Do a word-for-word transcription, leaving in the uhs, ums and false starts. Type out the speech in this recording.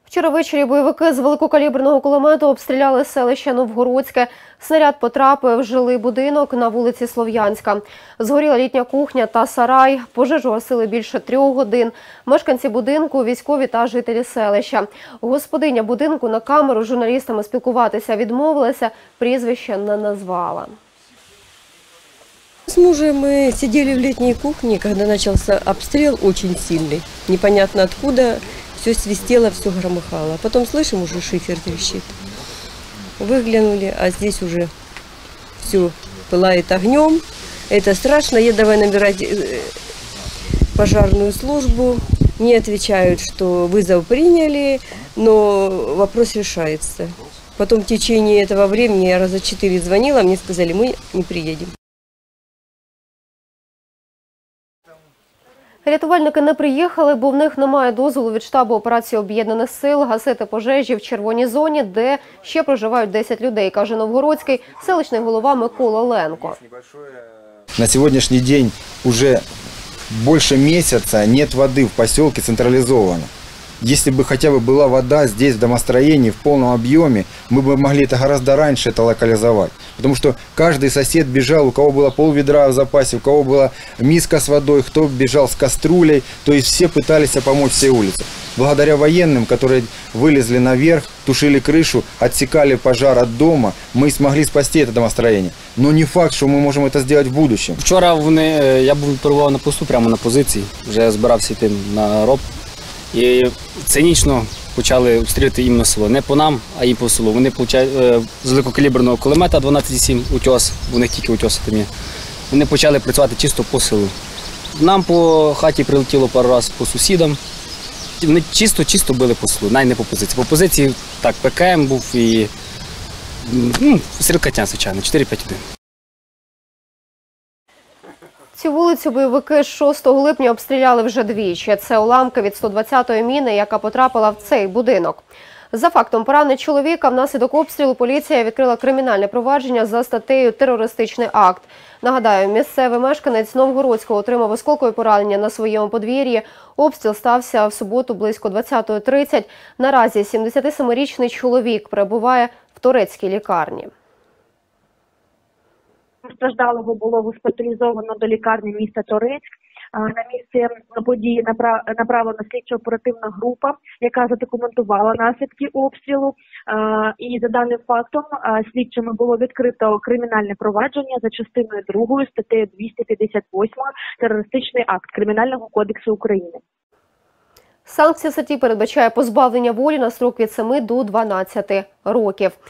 Вчора ввечері бойовики з великокаліберного кулемету обстріляли селище Новгородське. Снаряд потрапив в жилий будинок на вулиці Слов'янська. Згоріла літня кухня та сарай. Пожежу гасили більше трьох годин. Мешканці будинку, військові та жителі селища. Господиня будинку на камеру з журналістами спілкуватися відмовилася, прізвище не назвала. С мужем мы сидели в летней кухне, когда начался обстрел очень сильный. Непонятно откуда, все свистело, все громыхало. Потом слышим, уже шифер трещит. Выглянули, а здесь уже все пылает огнем. Это страшно. Я давай набирать пожарную службу. Мне отвечают, что вызов приняли, но вопрос решается. Потом в течение этого времени я раза четыре звонила, мне сказали, мы не приедем. Рятувальники не приїхали, бо в них немає дозволу від штабу операції Об'єднаних сил гасити пожежі в червоній зоні, де ще проживають десять людей, каже Новгородський селищний голова Микола Ленко. На сегодняшний день уже больше месяца нет воды в поселке централизованно. Если бы хотя бы была вода здесь, в домостроении, в полном объеме, мы бы могли это гораздо раньше это локализовать. Потому что каждый сосед бежал, у кого было полведра в запасе, у кого была миска с водой, кто бежал с кастрюлей. То есть все пытались помочь всей улице. Благодаря военным, которые вылезли наверх, тушили крышу, отсекали пожар от дома, мы смогли спасти это домостроение. Но не факт, что мы можем это сделать в будущем. Вчора вони, я був перебував на посту, прямо на позиції, вже збирався йти на роб. І цинічно почали обстрілювати іменно село. Не по нам, а і по селу. Вони з великокаліберного кулемета дванадцять сім утьос, у них тільки утьоси там є. Вони почали працювати чисто по селу. Нам по хаті прилетіло пару разів по сусідам. Вони чисто-чисто били по селу, навіть не по позиції. По позиції так, ПКМ був і ну, стрілкатня, звичайно, чотири-п'ять один. Цю вулицю бойовики з шостого липня обстріляли вже двічі. Це уламки від сто двадцятої міни, яка потрапила в цей будинок. За фактом поранення чоловіка внаслідок обстрілу поліція відкрила кримінальне провадження за статтею «Терористичний акт». Нагадаю, місцевий мешканець Новгородського отримав осколкові поранення на своєму подвір'ї. Обстріл стався в суботу близько двадцятої тридцять. Наразі сімдесятисемирічний чоловік перебуває в турецькій лікарні. Постраждалого було госпіталізовано до лікарні міста Торецьк. На місце події направлена слідчо-оперативна група, яка задокументувала наслідки обстрілу. І за даним фактом слідчими було відкрито кримінальне провадження за частиною другою статтею двісті п'ятдесят вісім «Терористичний акт» Кримінального кодексу України. Санкція статті передбачає позбавлення волі на строк від семи до дванадцяти років.